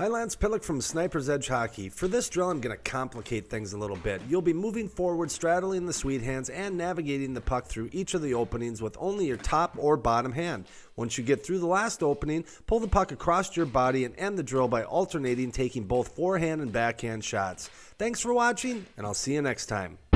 Hi, Lance Pillock from Sniper's Edge Hockey. For this drill, I'm going to complicate things a little bit. You'll be moving forward, straddling the SweetHands, and navigating the puck through each of the openings with only your top or bottom hand. Once you get through the last opening, pull the puck across your body and end the drill by alternating, taking both forehand and backhand shots. Thanks for watching, and I'll see you next time.